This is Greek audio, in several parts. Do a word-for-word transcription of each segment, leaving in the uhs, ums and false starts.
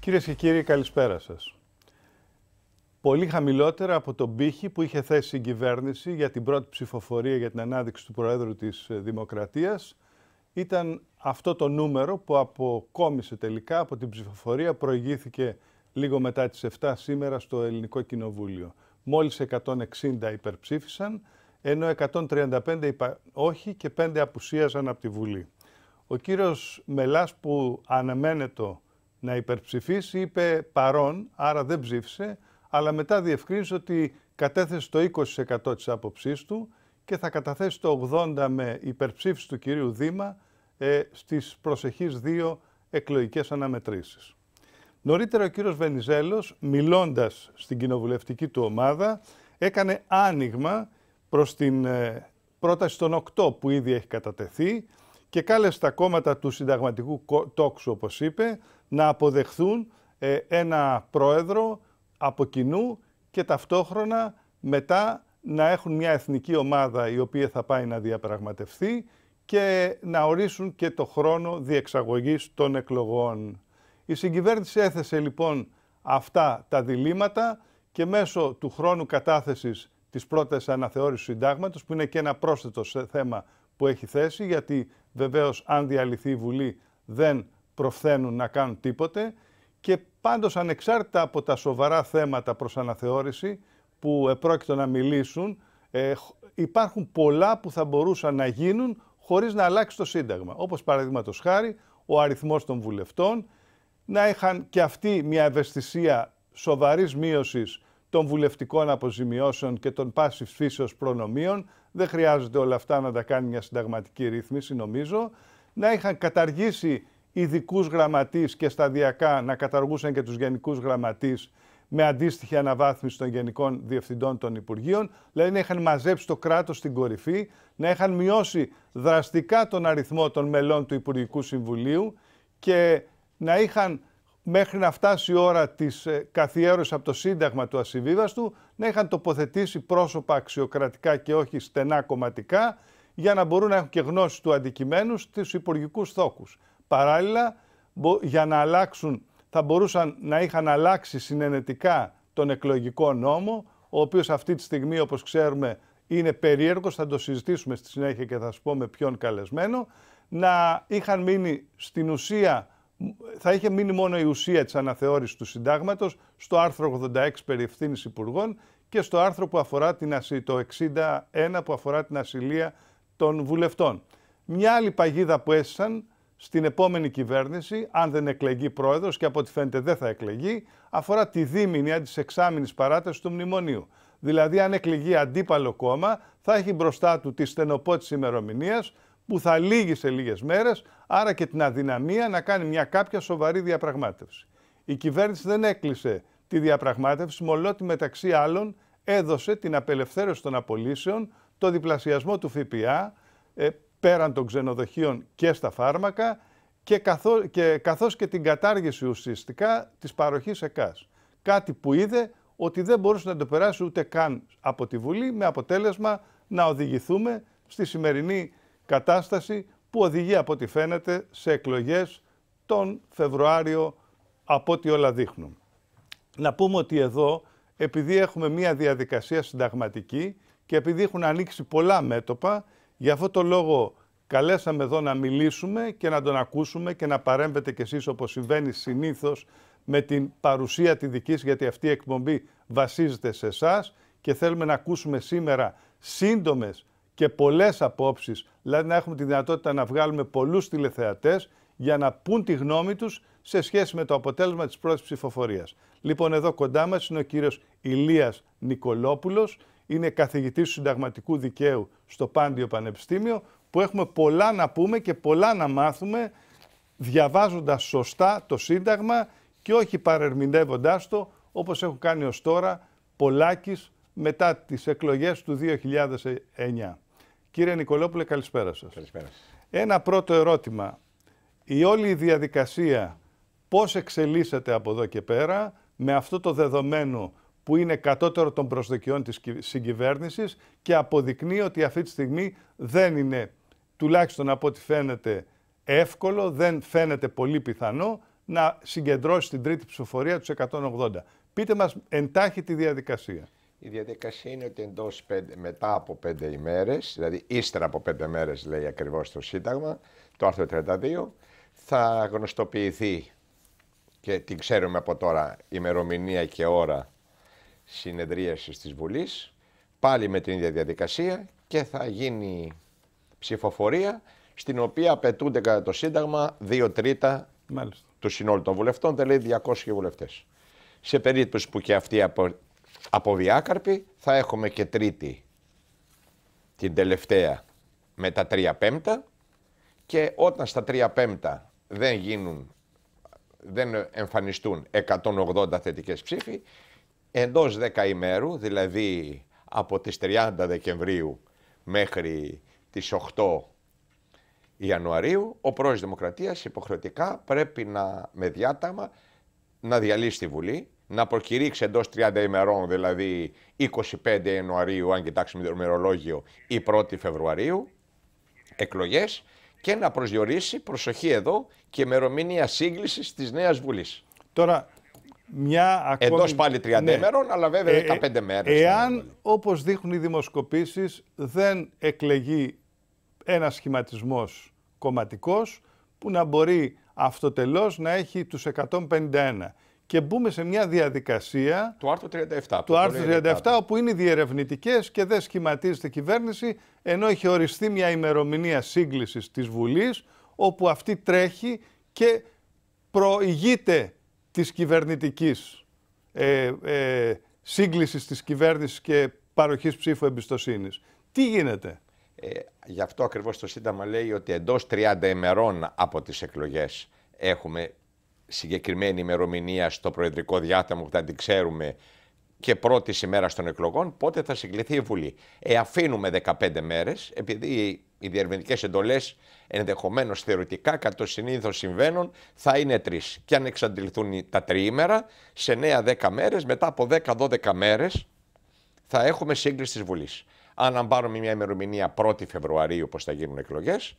Κυρίες και κύριοι, καλησπέρα σας. Πολύ χαμηλότερα από τον πύχη που είχε θέσει η κυβέρνηση για την πρώτη ψηφοφορία για την ανάδειξη του Προέδρου της Δημοκρατίας ήταν αυτό το νούμερο που αποκόμισε τελικά από την ψηφοφορία, προηγήθηκε λίγο μετά τις επτά σήμερα στο Ελληνικό Κοινοβούλιο. Μόλις εκατόν εξήντα υπερψήφισαν, ενώ εκατόν τριάντα πέντε είπα όχι και πέντε απουσίαζαν από τη Βουλή. Ο κύριος Μελάς, που αναμένεται να υπερψηφίσει, είπε παρόν, άρα δεν ψήφισε, αλλά μετά διευκρίνησε ότι κατέθεσε το είκοσι τοις εκατό της άποψής του και θα καταθέσει το ογδόντα τοις εκατό με υπερψήφιση του κυρίου Δήμα ε, στις προσεχείς δύο εκλογικές αναμετρήσεις. Νωρίτερα ο κύριος Βενιζέλος, μιλώντας στην κοινοβουλευτική του ομάδα, έκανε άνοιγμα προς την ε, πρόταση των οκτώ που ήδη έχει κατατεθεί και κάλεσε τα κόμματα του συνταγματικού τόξου, όπως είπε, να αποδεχθούν ε, ένα πρόεδρο από κοινού και ταυτόχρονα μετά να έχουν μια εθνική ομάδα η οποία θα πάει να διαπραγματευτεί και να ορίσουν και το χρόνο διεξαγωγής των εκλογών. Η συγκυβέρνηση έθεσε λοιπόν αυτά τα διλήμματα και μέσω του χρόνου κατάθεσης της πρώτης αναθεώρησης του συντάγματος, που είναι και ένα πρόσθετο θέμα που έχει θέσει, γιατί βεβαίως αν διαλυθεί η Βουλή δεν προφθαίνουν να κάνουν τίποτε, και πάντως ανεξάρτητα από τα σοβαρά θέματα προς αναθεώρηση που επρόκειτο να μιλήσουν, ε, υπάρχουν πολλά που θα μπορούσαν να γίνουν χωρίς να αλλάξει το Σύνταγμα. Όπως παραδείγματος χάρη ο αριθμός των βουλευτών, να είχαν και αυτοί μια ευαισθησία σοβαρής μείωσης των βουλευτικών αποζημιώσεων και των πάσης φύσεως προνομίων. Δεν χρειάζεται όλα αυτά να τα κάνει μια συνταγματική ρύθμιση, νομίζω. Να είχαν καταργήσει ειδικούς γραμματείς και σταδιακά να καταργούσαν και τους γενικούς γραμματείς με αντίστοιχη αναβάθμιση των γενικών διευθυντών των Υπουργείων, δηλαδή να είχαν μαζέψει το κράτος στην κορυφή, να είχαν μειώσει δραστικά τον αριθμό των μελών του Υπουργικού Συμβουλίου και να είχαν, μέχρι να φτάσει η ώρα της καθιέρωσης από το Σύνταγμα του ασυμβίβαστου, να είχαν τοποθετήσει πρόσωπα αξιοκρατικά και όχι στενά κομματικά, για να μπορούν να έχουν και γνώση του αντικειμένου στους υπουργικούς θόκους. Παράλληλα, για να αλλάξουν, θα μπορούσαν να είχαν αλλάξει συνενετικά τον εκλογικό νόμο, ο οποίος αυτή τη στιγμή, όπως ξέρουμε, είναι περίεργος, θα το συζητήσουμε στη συνέχεια και θα σας πω με ποιον καλεσμένο, να είχαν μείνει στην ουσία, θα είχε μείνει μόνο η ουσία της αναθεώρησης του συντάγματος στο άρθρο ογδόντα έξι περί ευθύνης υπουργών και στο άρθρο που αφορά την, το εξήντα ένα που αφορά την ασυλία των βουλευτών. Μια άλλη παγίδα που έσυσαν στην επόμενη κυβέρνηση, αν δεν εκλεγεί πρόεδρος, και από ό,τι φαίνεται δεν θα εκλεγεί, αφορά τη δίμηνη αντί της εξάμηνης παράταση του μνημονίου. Δηλαδή, αν εκλεγεί αντίπαλο κόμμα, θα έχει μπροστά του τη στενοπό της ημερομηνίας, που θα λύγει σε λίγες μέρες, άρα και την αδυναμία να κάνει μια κάποια σοβαρή διαπραγμάτευση. Η κυβέρνηση δεν έκλεισε τη διαπραγμάτευση, μολότι μεταξύ άλλων έδωσε την απελευθέρωση των απολύσεων, το διπλασιασμό του ΦΠΑ, ε, πέραν των ξενοδοχείων και στα φάρμακα και, καθώ, και καθώς και την κατάργηση ουσιαστικά της παροχής ΕΚΑΣ. Κάτι που είδε ότι δεν μπορούσε να το περάσει ούτε καν από τη Βουλή, με αποτέλεσμα να οδηγηθούμε στη σημερινή κατάσταση που οδηγεί από ό,τι φαίνεται σε εκλογές τον Φεβρουάριο, από ό,τι όλα δείχνουν. Να πούμε ότι εδώ, επειδή έχουμε μία διαδικασία συνταγματική και επειδή έχουν ανοίξει πολλά μέτωπα, γι' αυτό το λόγο καλέσαμε εδώ να μιλήσουμε και να τον ακούσουμε και να παρέμβετε κι εσείς, όπως συμβαίνει συνήθως, με την παρουσία τη δική σας, γιατί αυτή η εκπομπή βασίζεται σε εσάς και θέλουμε να ακούσουμε σήμερα σύντομες και πολλές απόψεις, δηλαδή να έχουμε τη δυνατότητα να βγάλουμε πολλούς τηλεθεατές για να πούν τη γνώμη τους σε σχέση με το αποτέλεσμα της πρώτης ψηφοφορίας. Λοιπόν, εδώ κοντά μας είναι ο κύριος Ηλίας Νικολόπουλος, είναι καθηγητής του συνταγματικού δικαίου στο Πάντιο Πανεπιστήμιο, που έχουμε πολλά να πούμε και πολλά να μάθουμε διαβάζοντας σωστά το Σύνταγμα και όχι παρερμηνεύοντάς το, όπως έχουν κάνει ως τώρα πολλάκις μετά τις εκλογές του δύο χιλιάδες εννιά. Κύριε Νικολόπουλε, καλησπέρα σας. Καλησπέρα. Ένα πρώτο ερώτημα. Η όλη η διαδικασία πώς εξελίσσεται από εδώ και πέρα με αυτό το δεδομένο που είναι κατώτερο των προσδοκιών της συγκυβέρνησης και αποδεικνύει ότι αυτή τη στιγμή δεν είναι, τουλάχιστον από ό,τι φαίνεται, εύκολο, δεν φαίνεται πολύ πιθανό να συγκεντρώσει την τρίτη ψηφοφορία τους εκατόν ογδόντα. Πείτε μας εντάχει τη διαδικασία. Η διαδικασία είναι ότι εντός πέντε, μετά από πέντε ημέρες, δηλαδή ύστερα από πέντε μέρες, λέει ακριβώς το Σύνταγμα, το άρθρο τριάντα δύο, θα γνωστοποιηθεί, και την ξέρουμε από τώρα, ημερομηνία και ώρα συνεδρίασης της Βουλής, πάλι με την ίδια διαδικασία, και θα γίνει ψηφοφορία, στην οποία απαιτούνται κατά το Σύνταγμα δύο τρίτα Μάλιστα. του συνόλου των βουλευτών, δηλαδή διακόσιοι βουλευτές. Σε περίπτωση που και αυτοί από, από διάκαρπη, θα έχουμε και τρίτη, την τελευταία, με τα τρία πέμπτα, και όταν στα τρία πέμπτα δεν γίνουν, δεν εμφανιστούν εκατόν ογδόντα θετικές ψήφοι, εντός δέκα ημέρου, δηλαδή από τις τριάντα Δεκεμβρίου μέχρι τις οκτώ Ιανουαρίου, ο πρόεδρος Δημοκρατίας υποχρεωτικά πρέπει να, με διάταγμα, να διαλύσει τη Βουλή, να προκηρύξει εντός τριάντα ημερών, δηλαδή είκοσι πέντε Ιανουαρίου, αν κοιτάξουμε το ημερολόγιο, ή πρώτη Φεβρουαρίου, εκλογές, και να προσδιορίσει, προσοχή εδώ, και ημερομηνία σύγκλησης της νέας Βουλής. Τώρα, μια ακόμη... Εντός πάλι τριάντα ναι. ημερών, αλλά βέβαια ε, δεκαπέντε μέρες. Εάν, όπως δείχνουν οι δημοσκοπήσεις, δεν εκλεγεί ένας σχηματισμός κομματικός που να μπορεί αυτοτελώς να έχει τους εκατόν πενήντα ένα. Και μπούμε σε μια διαδικασία του άρθρου τριάντα επτά, του άρθρου τριάντα επτά, όπου είναι διερευνητικές και δεν σχηματίζεται κυβέρνηση, ενώ έχει οριστεί μια ημερομηνία σύγκλησης της Βουλής, όπου αυτή τρέχει και προηγείται της κυβερνητικής ε, ε, σύγκλησης της κυβέρνησης και παροχής ψήφου εμπιστοσύνης. Τι γίνεται? Ε, γι' αυτό ακριβώς το Σύνταγμα λέει ότι εντός τριάντα ημερών από τις εκλογές έχουμε συγκεκριμένη ημερομηνία στο προεδρικό διάταγμα που θα την ξέρουμε, και πρώτη ημέρα των εκλογών, πότε θα συγκληθεί η Βουλή. Ε, αφήνουμε δεκαπέντε μέρες, επειδή οι διερευνητικές εντολές ενδεχομένως θεωρητικά, κατά το συνήθως συμβαίνουν, θα είναι τρεις. Και αν εξαντληθούν τα τριήμερα, σε εννέα δέκα μέρες, μετά από δέκα δώδεκα μέρες, θα έχουμε σύγκληση της Βουλής. Αν πάρουμε μια ημερομηνία πρώτη Φεβρουαρίου, πώς θα γίνουν εκλογές,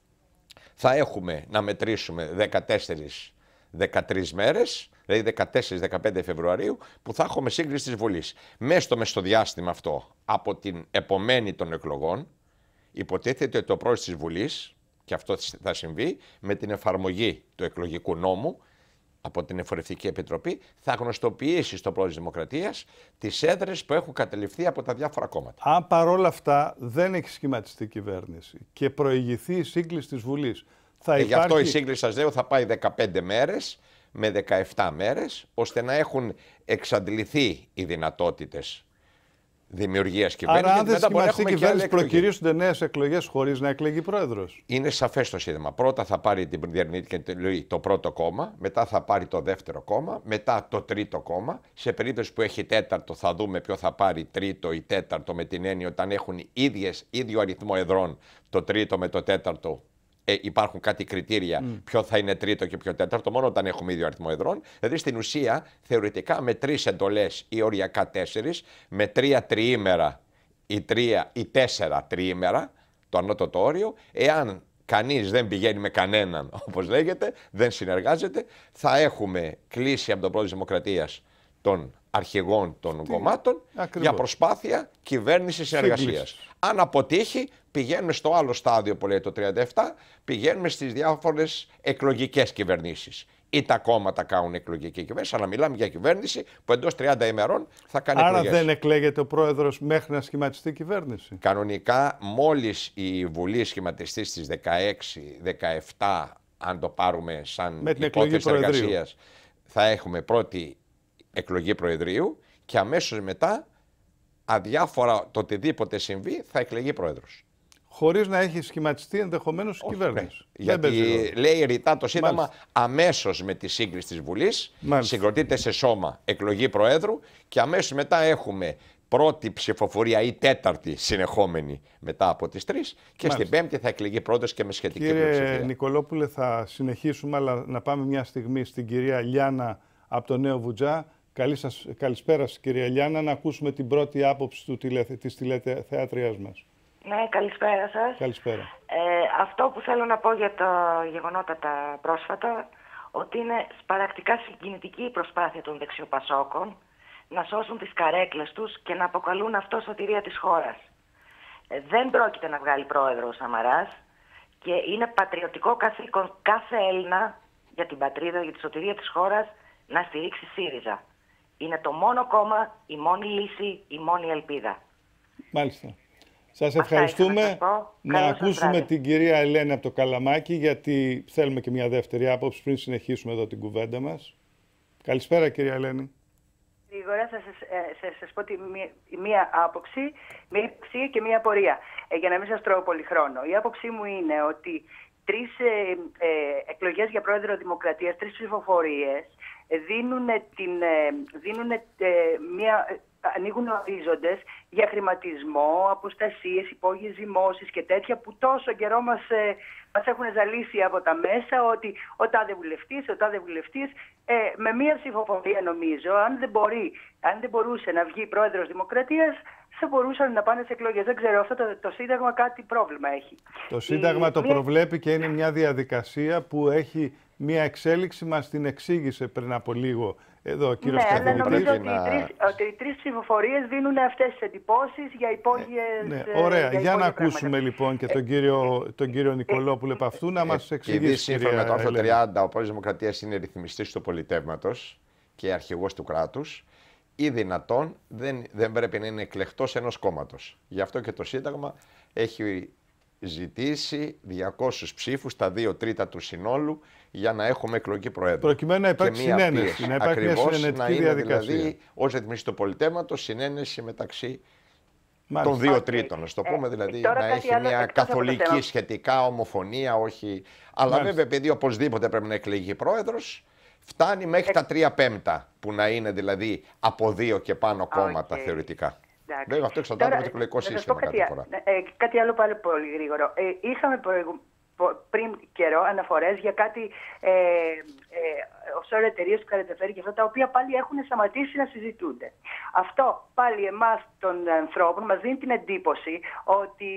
θα έχουμε να μετρήσουμε δεκατέσσερις δεκατρείς μέρες, δηλαδή δεκατέσσερα δεκαπέντε Φεβρουαρίου, που θα έχουμε σύγκληση της Βουλής. Μέσα στο μεσοδιάστημα αυτό, από την επομένη των εκλογών, υποτίθεται ότι ο πρόεδρος της Βουλής, και αυτό θα συμβεί, με την εφαρμογή του εκλογικού νόμου από την Εφορευτική Επιτροπή, θα γνωστοποιήσει στον πρόεδρο της Δημοκρατίας τις έδρες που έχουν καταληφθεί από τα διάφορα κόμματα. Αν παρόλα αυτά δεν έχει σχηματιστεί κυβέρνηση και προηγηθεί η σύγκληση της Βουλής, θα ε, υπάρχει... Γι' αυτό η σύγκληση, σας λέω, θα πάει δεκαπέντε μέρες με δεκαεπτά μέρες, ώστε να έχουν εξαντληθεί οι δυνατότητες δημιουργίας κυβέρνησης. Άρα, αν δεν σχηματιστεί κυβέρνηση, προκυρήσονται νέες εκλογές χωρίς να εκλεγεί πρόεδρος. Είναι σαφές το σύνταγμα. Πρώτα θα πάρει την διερευνητική εντολή το πρώτο κόμμα, μετά θα πάρει το δεύτερο κόμμα, μετά το τρίτο κόμμα. Σε περίπτωση που έχει τέταρτο, θα δούμε ποιο θα πάρει τρίτο ή τέταρτο, με την έννοια όταν έχουν ίδιες, ίδιο αριθμό εδρών το τρίτο με το τέταρτο. Ε, υπάρχουν κάτι κριτήρια mm. ποιο θα είναι τρίτο και ποιο τέταρτο, μόνο όταν έχουμε ίδιο αριθμό εδρών. Δηλαδή στην ουσία, θεωρητικά με τρεις εντολές ή οριακά τέσσερις, με τρία τριήμερα ή, τρία, ή τέσσερα τριήμερα, το ανώτατο όριο, εάν κανείς δεν πηγαίνει με κανέναν, όπως λέγεται, δεν συνεργάζεται, θα έχουμε κλείσει από τον πρόεδρο της Δημοκρατίας των αρχηγών των Τι, κομμάτων ακριβώς. για προσπάθεια κυβέρνηση συνεργασίας. Αν αποτύχει, πηγαίνουμε στο άλλο στάδιο που λέει το τριάντα επτά, πηγαίνουμε στις διάφορες εκλογικές κυβερνήσεις. Ή τα κόμματα κάνουν εκλογική κυβέρνηση, αλλά μιλάμε για κυβέρνηση που εντός τριάντα ημερών θα κάνει Άρα εκλογές. Άρα δεν εκλέγεται ο πρόεδρος μέχρι να σχηματιστεί η κυβέρνηση. Κανονικά, μόλις η Βουλή σχηματιστεί στις δεκαέξι δεκαεπτά, αν το πάρουμε σαν με την υπόθεση εργασίας, θα έχουμε πρώτη εκλογή Προεδρείου και αμέσως μετά, αδιάφορα το οτιδήποτε συμβεί, θα εκλεγεί πρόεδρος. Χωρίς να έχει σχηματιστεί ενδεχομένως η κυβέρνηση. Ναι. Γιατί λέει ρητά το Σύνταγμα, Μάλιστα. αμέσως με τη σύγκριση της Βουλής, Μάλιστα. συγκροτείται σε σώμα εκλογή Προέδρου και αμέσως μετά έχουμε πρώτη ψηφοφορία ή τέταρτη συνεχόμενη μετά από τις τρεις και Μάλιστα. στην πέμπτη θα εκλεγεί πρόεδρος και με σχετική πλειοψηφία. Κύριε Νικολόπουλε, θα συνεχίσουμε, αλλά να πάμε μια στιγμή στην κυρία Λιάννα από το Νέο Βουτζά. Καλή σας, καλησπέρα σας, κυρία Λιάννα, να ακούσουμε την πρώτη άποψη του τηλε, της τηλεθεατρίας μας. Ναι, καλησπέρα σας. Καλησπέρα. Ε, αυτό που θέλω να πω για τα γεγονότα τα πρόσφατα, ότι είναι σπαρακτικά συγκινητική η προσπάθεια των δεξιοπασόκων να σώσουν τις καρέκλες τους και να αποκαλούν αυτό σωτηρία της χώρας. Ε, δεν πρόκειται να βγάλει πρόεδρο ο Σαμαράς και είναι πατριωτικό καθήκον κάθε Έλληνα για την πατρίδα, για τη σωτηρία της χώρας, να στηρίξει ΣΥΡΙΖΑ. Είναι το μόνο κόμμα, η μόνη λύση, η μόνη ελπίδα. Μάλιστα. Σας ευχαριστούμε. Να, να ακούσουμε την κυρία Ελένη από το Καλαμάκι, γιατί θέλουμε και μια δεύτερη άποψη πριν συνεχίσουμε εδώ την κουβέντα μας. Καλησπέρα, κυρία Ελένη. Γρήγορα θα σας, ε, σας πω τη μία, μία άποψη, μία υποψία και μία απορία, ε, για να μην σας τρώω πολύ χρόνο. Η άποψή μου είναι ότι τρεις ε, ε, εκλογές για πρόεδρο Δημοκρατίας, τρεις ψηφοφορίες, ε, δίνουν, την, ε, δίνουν ε, μία... ανοίγουν ορίζοντες για χρηματισμό, αποστασίες, υπόγειες ζυμώσεις και τέτοια που τόσο καιρό μας, ε, μας έχουν ζαλίσει από τα μέσα, ότι ο τάδε βουλευτής, ο τάδε βουλευτής, ε, με μία ψηφοφορία νομίζω, αν δεν, μπορεί, αν δεν μπορούσε να βγει πρόεδρος Δημοκρατίας, θα μπορούσαν να πάνε σε εκλογές. Δεν ξέρω, αυτό το, το Σύνταγμα κάτι πρόβλημα έχει. Το Σύνταγμα Η, το μία... προβλέπει και είναι μια διαδικασία που έχει μια εξέλιξη, μας την εξήγησε πριν από λίγο εδώ ο κύριος ναι, καθηγητής. Ναι, νομίζω ότι, να... οι τρεις, ότι οι τρεις ψηφοφορίες δίνουν αυτές τις εντυπώσεις για υπόγειες... Ναι, ναι, ωραία. Για, για να ακούσουμε πράγματα. λοιπόν και τον κύριο, τον κύριο Νικολόπουλο επ' αυτού να μας εξηγήσει. Επειδή σύμφωνα με το άρθρο τριάντα ο πρόεδρος Δημοκρατίας είναι ρυθμιστής του πολιτεύματος και αρχηγός του κράτους, ή δυνατόν δεν, δεν πρέπει να είναι εκλεκτός ενός κόμματος. Γι' αυτό και το Σύνταγμα έχει ζητήσει διακόσιους ψήφους, τα δύο τρίτα του συνόλου, για να έχουμε εκλογή προέδρου. Προκειμένου να υπάρξει συνένεση, να υπάρξει μια συνενετική να είναι, διαδικασία. Δηλαδή, ως ρυθμιστής του πολιτεύματος, συνένεση μεταξύ Μάλιστα. των δύο τρίτων. Να το πούμε, δηλαδή, ε, να έχει άλλο, μια καθολική σχετικά ομοφωνία, όχι. Αλλά Μάλιστα. βέβαια, επειδή οπωσδήποτε πρέπει να εκλεγεί πρόεδρος, φτάνει μέχρι ε... τα τρία πέμπτα, που να είναι δηλαδή από δύο και πάνω κόμματα okay. θεωρητικά. Εντάξει. Βέβαια, αυτό εξαρτάται από το εκλογικό σύστημα κάτι, κάθε φορά. Ε, κάτι άλλο πάλι πολύ γρήγορο. Ε, είχαμε προηγου... πριν καιρό αναφορές για κάτι ε, ε, offshore εταιρείες του Καρατεφέρη και αυτά, τα οποία πάλι έχουν σταματήσει να συζητούνται. Αυτό πάλι εμάς των ανθρώπων μας δίνει την εντύπωση ότι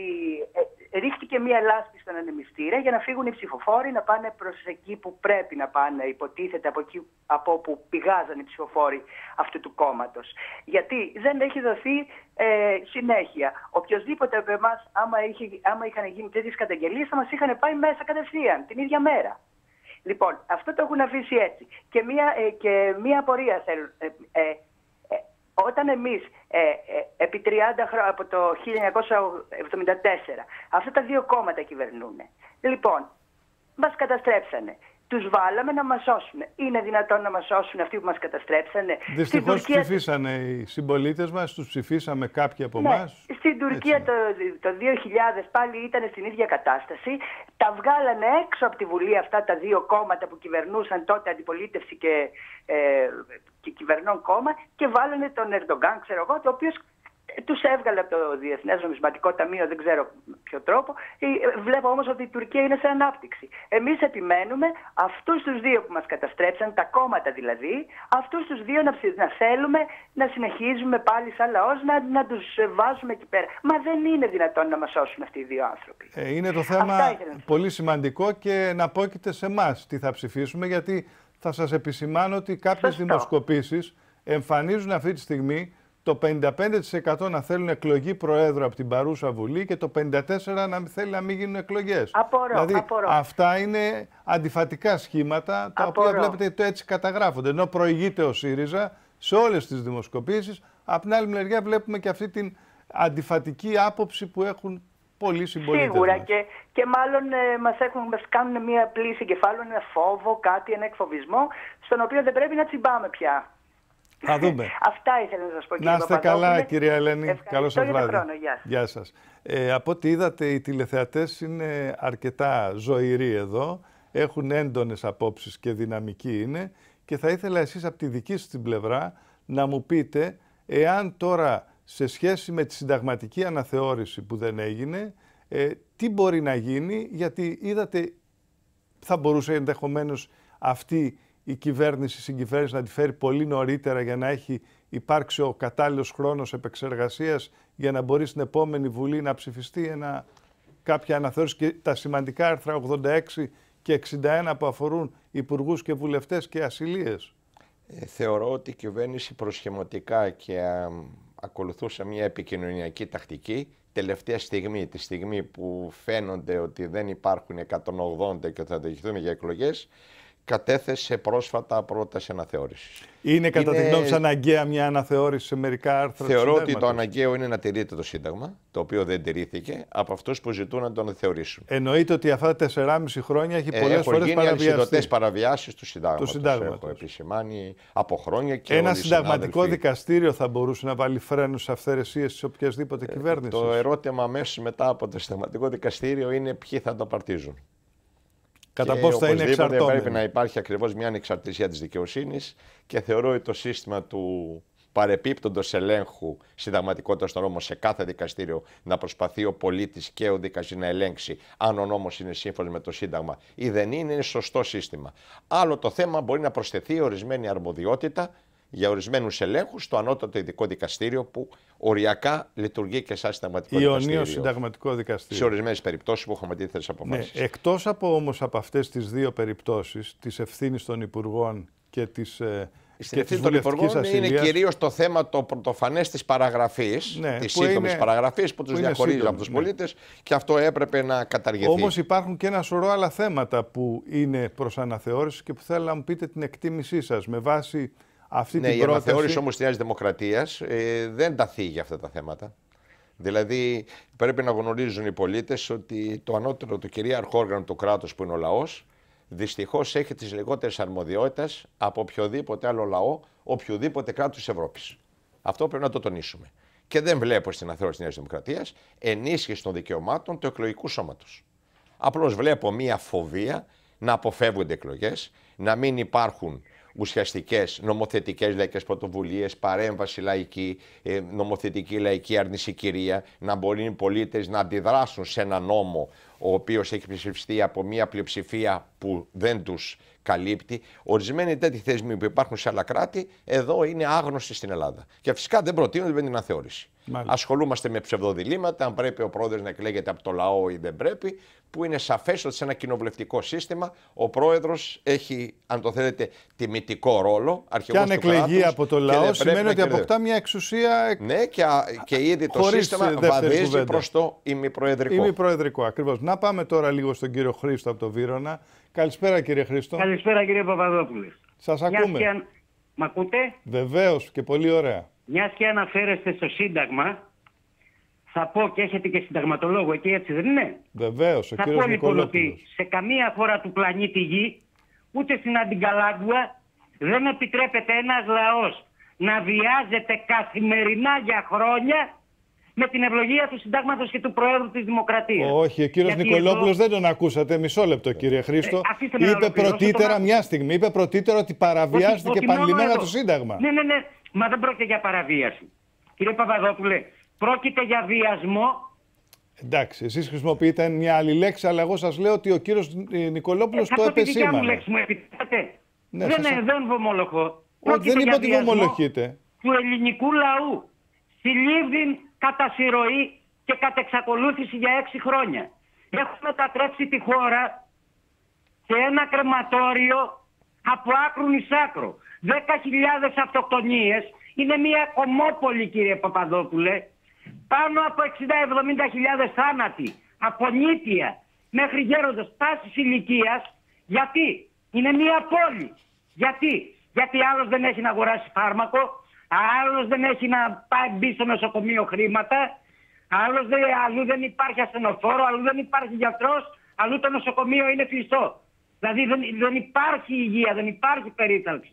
ε, ρίχτηκε μία λάσπη στον ανεμιστήρα για να φύγουν οι ψηφοφόροι, να πάνε προς εκεί που πρέπει να πάνε, υποτίθεται από εκεί από όπου πηγάζαν οι ψηφοφόροι αυτού του κόμματος. Γιατί δεν έχει δοθεί ε, συνέχεια. Οποιοςδήποτε από εμάς, άμα, είχε, άμα είχαν γίνει τέτοιες καταγγελίες, θα μας είχαν πάει μέσα κατευθείαν, την ίδια μέρα. Λοιπόν, αυτό το έχουν αφήσει έτσι. Και μία, ε, και μία απορία θέλω. Ε, ε, ε, όταν εμείς ε, ε, επί τριάντα χρόνια, από το χίλια εννιακόσια εβδομήντα τέσσερα, αυτά τα δύο κόμματα κυβερνούν. Λοιπόν, μας καταστρέψανε. Τους βάλαμε να μας σώσουν. Είναι δυνατόν να μας σώσουν αυτοί που μας καταστρέψανε? Δυστυχώς Τουρκία... ψηφίσανε οι συμπολίτες μας, τους ψηφίσαμε κάποιοι από ναι. εμάς. Στην Τουρκία το, το δύο χιλιάδες πάλι ήταν στην ίδια κατάσταση. Τα βγάλανε έξω από τη Βουλή αυτά τα δύο κόμματα που κυβερνούσαν τότε, αντιπολίτευση και, ε, και κυβερνών κόμμα, και βάλανε τον Ερντογκάν, ξέρω εγώ, το οποίο τους έβγαλε από το Διεθνές Νομισματικό Ταμείο, δεν ξέρω με ποιο τρόπο. Βλέπω όμως ότι η Τουρκία είναι σε ανάπτυξη. Εμείς επιμένουμε αυτούς τους δύο που μας καταστρέψαν, τα κόμματα δηλαδή, αυτούς τους δύο να, να θέλουμε να συνεχίζουμε πάλι σαν λαός, να, να τους βάζουμε εκεί πέρα. Μα δεν είναι δυνατόν να μας σώσουν αυτοί οι δύο άνθρωποι. Ε, είναι το θέμα πολύ σημαντικό και να πόκειται σε εμάς τι θα ψηφίσουμε, γιατί θα σας επισημάνω ότι κάποιες Σωστό. δημοσκοπήσεις εμφανίζουν αυτή τη στιγμή το πενήντα πέντε τοις εκατό να θέλουν εκλογή Προέδρου από την παρούσα Βουλή και το πενήντα τέσσερα τοις εκατό να θέλει να μην γίνουν εκλογές. Απορώ, δηλαδή, απορώ. αυτά είναι αντιφατικά σχήματα, τα απορώ. οποία βλέπετε το έτσι καταγράφονται. Ενώ προηγείται ο ΣΥΡΙΖΑ σε όλες τις δημοσκοπήσεις, από την άλλη μεριά βλέπουμε και αυτή την αντιφατική άποψη που έχουν πολλοί συμπολίτες Σίγουρα μας. Και, και μάλλον ε, μας, έχουν, μας κάνουν μια πλήση κεφάλων, ένα φόβο, κάτι, ένα εκφοβισμό, στον οποίο δεν πρέπει να τσιμπάμε πια. Θα δούμε. Αυτά ήθελα να σας πω, κύριε Να είστε καλά, κυρία Ελένη. Καλό σας βράδυ. Χρόνο. Γεια. Γεια σας. Ε, από ό,τι είδατε, οι τηλεθεατές είναι αρκετά ζωηροί εδώ. Έχουν έντονες απόψεις και δυναμικοί είναι. Και θα ήθελα εσείς από τη δική σας την πλευρά να μου πείτε εάν τώρα σε σχέση με τη συνταγματική αναθεώρηση που δεν έγινε, ε, τι μπορεί να γίνει, γιατί είδατε θα μπορούσε ενδεχομένως αυτή η κυβέρνηση, η συγκυβέρνηση να τη φέρει πολύ νωρίτερα για να έχει υπάρξει ο κατάλληλος χρόνος επεξεργασίας για να μπορεί στην επόμενη Βουλή να ψηφιστεί ένα, κάποια αναθεώρηση και τα σημαντικά άρθρα ογδόντα έξι και εξήντα ένα που αφορούν υπουργούς και βουλευτές και ασυλίες. Ε, θεωρώ ότι η κυβέρνηση προσχηματικά και α, ακολουθούσε μια επικοινωνιακή τακτική. Τελευταία στιγμή, τη στιγμή που φαίνονται ότι δεν υπάρχουν εκατόν ογδόντα και θα διηγηθούμε για εκλογές, κατέθεσε πρόσφατα πρόταση αναθεώρησης. Είναι κατά είναι... τη γνώμη σας αναγκαία μια αναθεώρηση σε μερικά άρθρα του Θεωρώ Συντάγματος? ότι το αναγκαίο είναι να τηρείται το Σύνταγμα, το οποίο δεν τηρήθηκε από αυτούς που ζητούν να το αναθεωρήσουν. Εννοείται ότι αυτά τα τεσσεράμισι χρόνια έχει πολλές Έχουν φορές γίνει παραβιαστεί. αλυσιδωτές παραβιάσεις του Συντάγματος. Του Συντάγματος. Έχω επισημάνει από χρόνια και Ένα όλοι οι συνταγματικό συνάδελφοι. δικαστήριο θα μπορούσε να βάλει φρένους σε αυθαιρεσίες της οποιασδήποτε ε, κυβέρνησης? Το ερώτημα αμέσως μετά από το συνταγματικό δικαστήριο είναι ποιοι θα το απαρτίζουν. Κατά και πώς θα είναι οπωσδήποτε εξαρτώμενοι. πρέπει να υπάρχει ακριβώς μια ανεξαρτησία της δικαιοσύνης και θεωρώ ότι το σύστημα του παρεπίπτοντος ελέγχου συνταγματικότητας των νόμων σε κάθε δικαστήριο, να προσπαθεί ο πολίτης και ο δικαστής να ελέγξει αν ο νόμος είναι σύμφωνος με το Σύνταγμα ή δεν είναι, είναι σωστό σύστημα. Άλλο το θέμα, μπορεί να προσθεθεί ορισμένη αρμοδιότητα για ορισμένους ελέγχους στο ανώτατο ειδικό δικαστήριο που οριακά λειτουργεί και σαν συνταγματικό Ιωνίως δικαστήριο. συνταγματικό δικαστήριο. Σε ορισμένες περιπτώσεις που έχουμε αντίθετες αποφάσεις. Ναι, εκτός από όμως από αυτές τις δύο περιπτώσεις, της ευθύνης των Υπουργών και της, ε, Στην και της ευθύνη των βουλευτικής Υπουργών είναι ασυλίας, κυρίως το θέμα το πρωτοφανές της παραγραφής, ναι, της που σύντομης είναι- παραγραφής που τους που είναι διαχωρίζει σύντομη, από τους ναι. πολίτες και αυτό έπρεπε να καταργηθεί. Όμως υπάρχουν και ένα σωρό άλλα θέματα που είναι προς αναθεώρηση και που θέλω να μου πείτε την εκτίμησή σας με βάση αυτή Ναι, την η πρόταση. αναθεώρηση όμως της Νέας Δημοκρατίας ε, δεν τα θίγει αυτά τα θέματα. Δηλαδή πρέπει να γνωρίζουν οι πολίτες ότι το ανώτερο, το κυρίαρχο όργανο του κράτους που είναι ο λαός, δυστυχώς έχει τις λιγότερες αρμοδιότητες από οποιοδήποτε άλλο λαό, οποιοδήποτε κράτος της Ευρώπης. Αυτό πρέπει να το τονίσουμε. Και δεν βλέπω στην αναθεώρηση της Νέας Δημοκρατίας ενίσχυση των δικαιωμάτων του εκλογικού σώματος. Απλώς βλέπω μία φοβία να αποφεύγονται εκλογές, να μην υπάρχουν ουσιαστικές νομοθετικές λαϊκές πρωτοβουλίες, παρέμβαση λαϊκή, νομοθετική λαϊκή αρνησικυρία, να μπορεί οι πολίτες να αντιδράσουν σε ένα νόμο ο οποίος έχει ψηφιστεί από μια πλειοψηφία που δεν τους καλύπτει. Ορισμένοι τέτοιοι θεσμοί που υπάρχουν σε άλλα κράτη, εδώ είναι άγνωστοι στην Ελλάδα. Και φυσικά δεν προτείνονται με την αναθεώρηση. Μάλιστα. Ασχολούμαστε με ψευδοδιλήμματα, αν πρέπει ο πρόεδρος να εκλέγεται από το λαό ή δεν πρέπει, που είναι σαφές ότι σε ένα κοινοβουλευτικό σύστημα ο πρόεδρος έχει, αν το θέλετε, τιμητικό ρόλο. Και αν εκλεγεί από το λαό, σημαίνει ότι αποκτά μια εξουσία. Ναι, και, και ήδη το σύστημα βαδίζει προς το ημιπροεδρικό. Ημιπροεδρικό, ακριβώς. Να πάμε τώρα λίγο στον κύριο Χρήστο από το Βύρωνα. Καλησπέρα, κύριε Χρήστο. Καλησπέρα, κύριε Παπαδόπουλε. Σας ακούμε. Αν... Μ' ακούτε? Βεβαίως και πολύ ωραία. Μιας και αναφέρεστε στο Σύνταγμα, θα πω και έχετε και συνταγματολόγο εκεί, έτσι δεν είναι? Βεβαίως, ο θα κύριος πω λοιπόν Νικολόπουλος. ότι σε καμία χώρα του πλανήτη Γη, ούτε στην Αντιγκαλάγκουα, δεν επιτρέπεται ένας λαός να βιάζεται καθημερινά για χρόνια με την ευλογία του Συντάγματος και του Προέδρου της Δημοκρατίας. Όχι, ο κύριος Γιατί Νικολόπουλος εδώ... δεν τον ακούσατε. Μισό λεπτό, κύριε Χρήστο. Ε, είπε πρωτήτερα, το... μια στιγμή, είπε πρωτήτερα ότι παραβιάστηκε επανειλημμένα το Σύνταγμα. Ναι, ναι, ναι. Μα δεν πρόκειται για παραβίαση. Κύριε Παπαδόπουλε, πρόκειται για βιασμό. Εντάξει, εσείς χρησιμοποιείτε μια άλλη λέξη, αλλά εγώ σας λέω ότι ο κύριος Νικολόπουλος ε, το επεσήμανε. Θα πω τη δικιά μου λέξη, μου επιτρέπετε. Ναι, δεν, σας... δεν βομολογώ. Όχι, δεν είπα ότι βομολογείτε. Του ελληνικού λαού. Συλλήβδην κατά συρροή και κατά εξακολούθηση για έξι χρόνια. Έχουμε μετατρέψει τη χώρα σε ένα κρεματόριο από άκρουν εις άκρο. Δέκα χιλιάδες αυτοκτονίες. Είναι μια κομμόπολη, κύριε Παπαδόπουλε. Πάνω από εξήντα με εβδομήντα χιλιάδες θάνατοι. Από νήπια μέχρι γέροντες πάσης ηλικίας. Γιατί? Είναι μια πόλη. Γιατί? Γιατί άλλος δεν έχει να αγοράσει φάρμακο. Άλλος δεν έχει να πάει μπει στο νοσοκομείο χρήματα. Άλλος δεν, αλλού δεν υπάρχει ασθενοφόρο. Αλλού δεν υπάρχει γιατρός. Αλλού το νοσοκομείο είναι κλειστό. Δηλαδή δεν, δεν υπάρχει υγεία, δεν υπάρχει περίθαλψη.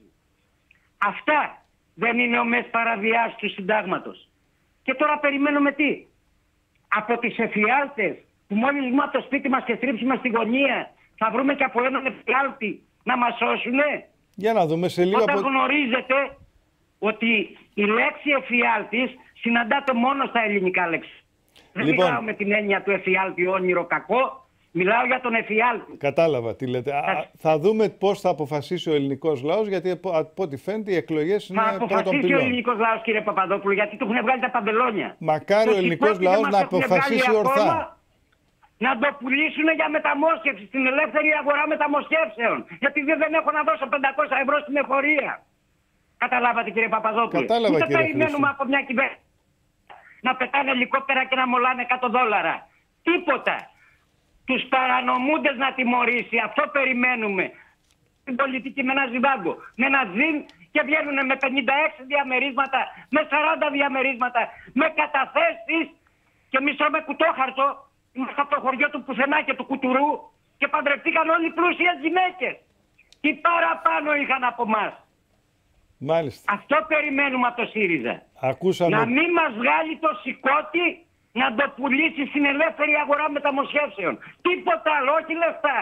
Αυτά δεν είναι ομές παραβιάσεις του Συντάγματος. Και τώρα περιμένουμε τι? Από τις εφιάλτες που μόλις βγούμε από το σπίτι μας και στρίψουμε στη γωνία θα βρούμε και από έναν εφιάλτη να μας σώσουνε? Για να δούμε σε λίγο. Όταν από... γνωρίζετε ότι η λέξη εφιάλτης συναντάται μόνο στα ελληνικά λέξη. Δεν λοιπόν... μιλάω με την έννοια του εφιάλτη όνειρο κακό. Μιλάω για τον εφιάλτη. Κατάλαβα τι λέτε. Α, θα δούμε πώς θα αποφασίσει ο ελληνικός λαός, γιατί από ό,τι φαίνεται οι εκλογές είναι πρώτον πυλών. Θα αποφασίσει ο ελληνικός λαός, κύριε Παπαδόπουλο, γιατί του έχουν βγάλει τα παντελόνια. Μακάρι ο ελληνικός λαός να αποφασίσει ορθά. Ακόμα, να το πουλήσουν για μεταμόσχευση στην ελεύθερη αγορά μεταμοσχεύσεων. Επειδή δεν έχω να δώσω πεντακόσια ευρώ στην εφορία. Καταλάβατε, κύριε Παπαδόπουλε? Κατάλαβα, Δεν κύριε περιμένουμε από μια κυβέρνηση να πετάνε ελικόπτερα και να μολάνε εκατό δόλαρα. Τίποτα. Τους παρανομούντες να τιμωρήσει. Αυτό περιμένουμε. Την πολιτική με ένα ζιβάγκο, με ένα ζήν, και βγαίνουν με πενήντα έξι διαμερίσματα, με σαράντα διαμερίσματα, με καταθέσεις και μισό με κουτόχαρτο. Είμαστε από το χωριό του πουθενά και του κουτουρού και παντρευτήκαν όλοι οι πλούσιες γυναίκες. Τι παραπάνω είχαν από εμάς. Μάλιστα. Αυτό περιμένουμε από το ΣΥΡΙΖΑ. Ακούσαμε... Να μην μας βγάλει το σηκώτη να το πουλήσει στην ελεύθερη αγορά μεταμοσχεύσεων. Τίποτα άλλο, όχι λεφτά.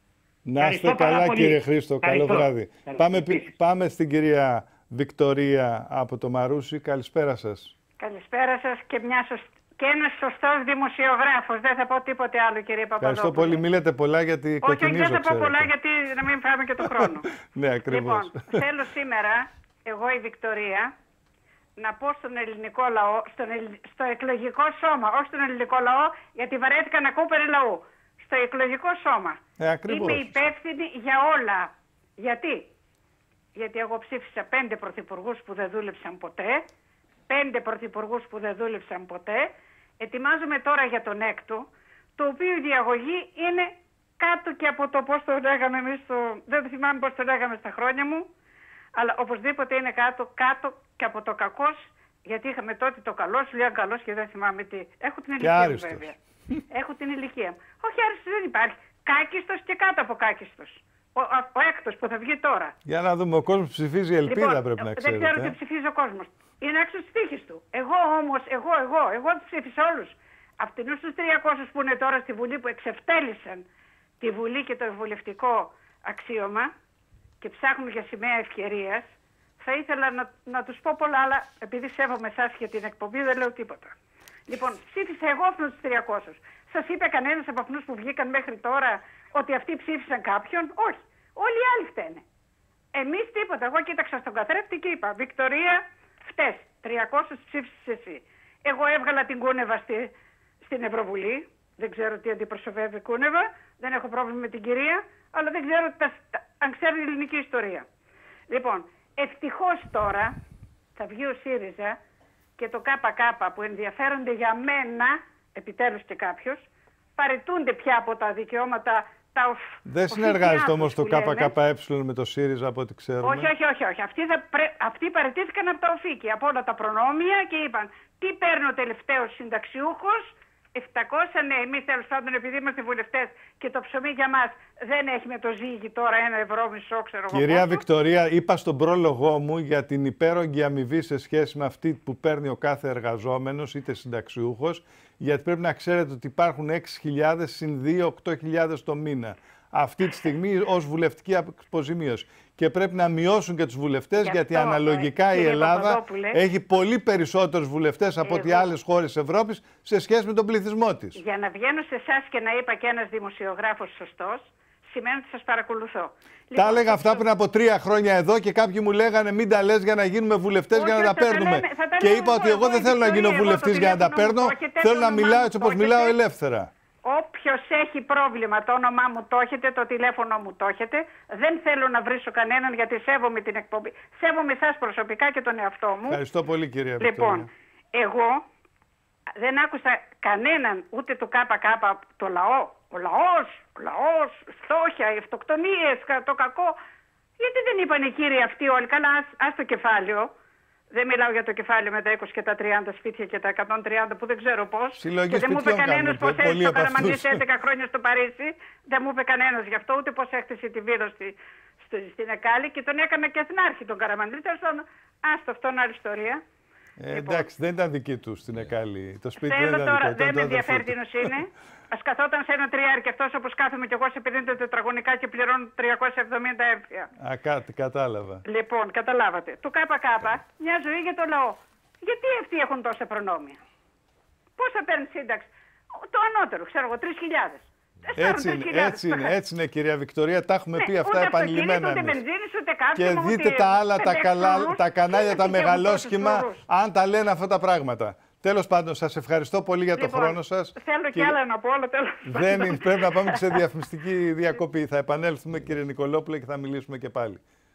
Να είστε καλά, κύριε Χρήστο. Καλό βράδυ. Πάμε, πάμε στην κυρία Βικτωρία από το Μαρούσι. Καλησπέρα σας. Καλησπέρα σας και, μια σωσ... και ένας σωστός δημοσιογράφος. Δεν θα πω τίποτε άλλο, κύριε Παπαδόπουλε. Ευχαριστώ πολύ. Μιλάτε πολλά γιατί κοκκινίζω. Όχι, δεν θα πω ξέρετε. πολλά γιατί να μην φάμε και το χρόνο. Ναι, ακριβώς. Λοιπόν, θέλω σήμερα, εγώ η Βικτωρία, να πω στον ελληνικό λαό, στον ελ... στο εκλογικό σώμα, όχι στον ελληνικό λαό, γιατί βαρέθηκα να ακούω περί λαού. Στο εκλογικό σώμα. Ε, ακριβώς. Είμαι υπεύθυνη για όλα. Γιατί? Γιατί εγώ ψήφισα πέντε πρωθυπουργούς που δεν δούλεψαν ποτέ, πέντε πρωθυπουργούς που δεν δούλεψαν ποτέ. Ετοιμάζομαι τώρα για τον έκτο, το οποίο η διαγωγή είναι κάτω και από το πώς το λέγαμε εμείς, το... δεν θυμάμαι πώς το λέγαμε στα χρόνια μου, αλλά οπωσδήποτε είναι κάτω, κάτω και από το κακός, γιατί είχαμε τότε το καλό, σου λέω καλός και δεν θυμάμαι τι. Έχω την ηλικία μου βέβαια. Έχω την ηλικία μου. Όχι, άριστος δεν υπάρχει. Κάκιστος και κάτω από κάκιστος. Ο, ο, ο έκτος που θα βγει τώρα. Για να δούμε, ο κόσμος ψηφίζει ελπίδα, λοιπόν, πρέπει να ξέρετε. Δεν ξέρω τι ψηφίζει ο κόσμος. Είναι άξιος της τύχης του. Εγώ όμως, εγώ, εγώ, εγώ τους ψήφισα όλους. Αυτούς τους τριακόσιους που είναι τώρα στη Βουλή, που εξευτέλισαν τη Βουλή και το βουλευτικό αξίωμα και ψάχνουν για σημαία ευκαιρίας, θα ήθελα να, να τους πω πολλά, αλλά επειδή σέβομαι εσάς για την εκπομπή δεν λέω τίποτα. Λοιπόν, ψήφισα εγώ αυτούς τους τριακόσιους. Σας είπε κανένας από αυτούς που βγήκαν μέχρι τώρα ότι αυτοί ψήφισαν κάποιον? Όχι. Όλοι οι άλλοι φταίνε. Εμείς τίποτα. Εγώ κοίταξα στον καθρέφτη και είπα: Βικτωρία, φταίς. τριακόσιους ψήφισες εσύ. Εγώ έβγαλα την Κούνεβα στη, στην Ευρωβουλή. Δεν ξέρω τι αντιπροσωπεύει Κούνεβα. Δεν έχω πρόβλημα με την κυρία. Αλλά δεν ξέρω τα, τα, αν ξέρει ελληνική ιστορία. Λοιπόν, ευτυχώς τώρα θα βγει ο ΣΥΡΙΖΑ και το ΚΚ που ενδιαφέρονται για μένα, επιτέλους και κάποιος, παραιτούνται πια από τα δικαιώματα. Τα οφ... Δεν συνεργάζεται όμως το ΚΚΕ με το ΣΥΡΙΖΑ από ό,τι ξέρουμε. Όχι, όχι, όχι. όχι. Αυτοί, θα πρέ... Αυτοί παραιτήθηκαν από τα οφίκια, από όλα τα προνόμια και είπαν τι παίρνει ο τελευταίος συνταξιούχος, επτακόσια, ναι, εμείς τέλος πάντων επειδή είμαστε βουλευτές και το ψωμί για μας δεν έχει με το ζύγι τώρα ένα ευρώ μισό, ξέρω εγώ. Κυρία πόσο. Βικτωρία, είπα στον πρόλογό μου για την υπέρογγη αμοιβή σε σχέση με αυτή που παίρνει ο κάθε εργαζόμενος είτε συνταξιούχος, γιατί πρέπει να ξέρετε ότι υπάρχουν έξι χιλιάδες συν δύο, οκτώ χιλιάδες το μήνα. Αυτή τη στιγμή ως βουλευτική αποζημίωση. Και πρέπει να μειώσουν και τους βουλευτές, Γι' γιατί αυτό, αναλογικά ε, η Ελλάδα έχει πολύ περισσότερους βουλευτές από ό,τι Εγώ... άλλες χώρες Ευρώπης σε σχέση με τον πληθυσμό της. Για να βγαίνω σε εσάς και να είπα και ένας δημοσιογράφος σωστός, σημαίνει ότι σας παρακολουθώ. Τα Λοιπόν, έλεγα αυτά πριν από τρία χρόνια εδώ και κάποιοι μου λέγανε μην τα λες για να γίνουμε βουλευτές, για να τα παίρνουμε. Και είπα ότι εγώ δεν θέλω να γίνω βουλευτής για να τα παίρνω, θέλω να μιλάω έτσι όπως μιλάω ελεύθερα. Όποιος έχει πρόβλημα, το όνομά μου το έχετε, το τηλέφωνο μου το έχετε. Δεν θέλω να βρίσω κανέναν γιατί σέβομαι την εκπομπή. Σέβομαι εσάς προσωπικά και τον εαυτό μου. Ευχαριστώ πολύ, κυρία Βικτωρία. Λοιπόν, εγώ δεν άκουσα κανέναν, ούτε το ΚΚ, το λαό. Ο λαός, ο λαός, φτώχεια, οι αυτοκτονίες, το κακό. Γιατί δεν είπαν οι κύριοι αυτοί όλοι, καλά, ας, ας το κεφάλαιο. Δεν μιλάω για το κεφάλαιο με τα είκοσι και τα τριάντα σπίτια και τα εκατόν τριάντα που δεν ξέρω πώς. Συλλογή και δεν μου είπε κανένας πώς έζησε το Καραμανλή σε έντεκα χρόνια στο Παρίσι. Δεν μου είπε κανένας γι' αυτό, ούτε πώς έχτισε τη βίδο στη, στη, στην Εκάλη και τον έκαμε και εθνάρχη τον Καραμανλή. Τέλος πάντων, άστο, αυτό είναι άλλη ιστορία. Ε, λοιπόν, εντάξει, δεν ήταν δική του στην Εκάλη. Το σπίτι θέλω δεν ήταν τώρα, δικό, δεν με ενδιαφέρει τι είναι. Ας καθόταν σε ένα τριάρι αυτός όπως κάθομαι κι εγώ σε πενήντα τετραγωνικά και πληρώνω τριακόσια εβδομήντα έμφυα. Α, κάτι, κατάλαβα. Λοιπόν, καταλάβατε. Το ΚΚ, μια ζωή για το λαό. Γιατί αυτοί έχουν τόσα προνόμια? Πώς θα παίρνει σύνταξη? Το ανώτερο, ξέρω εγώ, τρεις χιλιάδες. Έτσι είναι, έτσι είναι, έτσι είναι, κυρία Βικτωρία, τα έχουμε ναι, πει αυτά επανειλημμένα ούτε εμείς. Μπενζίνης, ούτε κάψιμο, Και δείτε ούτε τα άλλα, τα, καλά, φρουρούς, τα κανάλια, τα μεγαλόσχημα, φρουρούς. αν τα λένε αυτά τα πράγματα. Τέλος πάντων, σας ευχαριστώ πολύ για Λοιπόν, το χρόνο σας. Θέλω και κι άλλα να πω, αλλά τέλος Δεν είναι, πρέπει να πάμε και σε διαφημιστική διακοπή. Θα επανέλθουμε, κύριε Νικολόπουλε, και θα μιλήσουμε και πάλι.